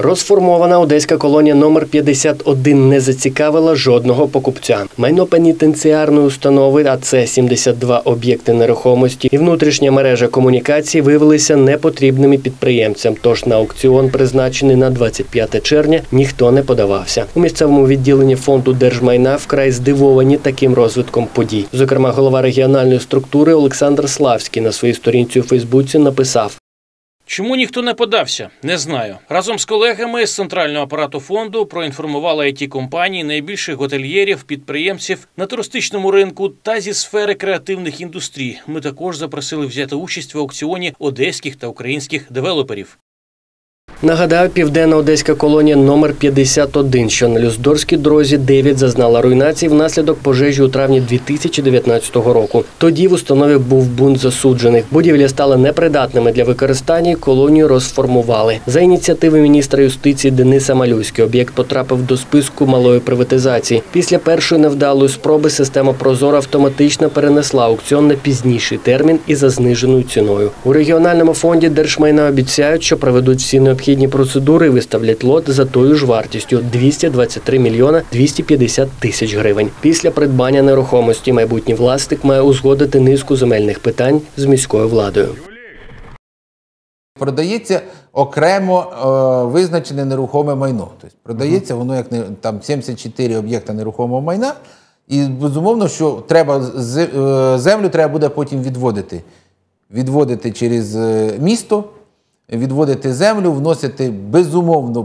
Розформована одеська колонія номер 51 не зацікавила жодного покупця. Майно пенітенціарної установи, а це 72 об'єкти нерухомості і внутрішня мережа комунікацій виявилися непотрібними підприємцям, тож на аукціон, призначений на 25 червня, ніхто не подавався. У місцевому відділенні фонду держмайна вкрай здивовані таким розвитком подій. Зокрема, голова регіональної структури Олександр Славський на своїй сторінці у Фейсбуці написав: Чому ніхто не подався? Не знаю. Разом з колегами з центрального апарату фонду проінформували IT-компанії, найбільших готельєрів, підприємців на туристичному ринку та зі сфери креативних індустрій. Ми також запросили взяти участь в аукціоні одеських та українських девелоперів. Нагадаю, південна одеська колонія номер 51, що на Люздорській дорозі 9, зазнала руйнації внаслідок пожежі у травні 2019 року. Тоді в установі був бунт засуджених. Будівлі стали непридатними для використання і колонію розформували. За ініціативи міністра юстиції Дениса Малюськи об'єкт потрапив до списку малої приватизації. Після першої невдалої спроби система «Прозоро» автоматично перенесла аукціон на пізніший термін і за зниженою ціною. У регіональному фонді держмайна обіцяють, що проведуть всі необхідні процедури і виставлять лот за тою ж вартістю – 223 мільйона 250 тисяч гривень. Після придбання нерухомості майбутній власник має узгодити низку земельних питань з міською владою. Продається окремо визначене нерухоме майно. Тобто продається воно як там 74 об'єкта нерухомого майна. І безумовно, що землю треба буде потім відводити. Відводити через місто, відводити землю, вносити безумовно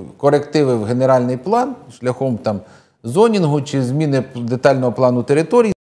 корективи в генеральний план шляхом зонінгу чи зміни детального плану території.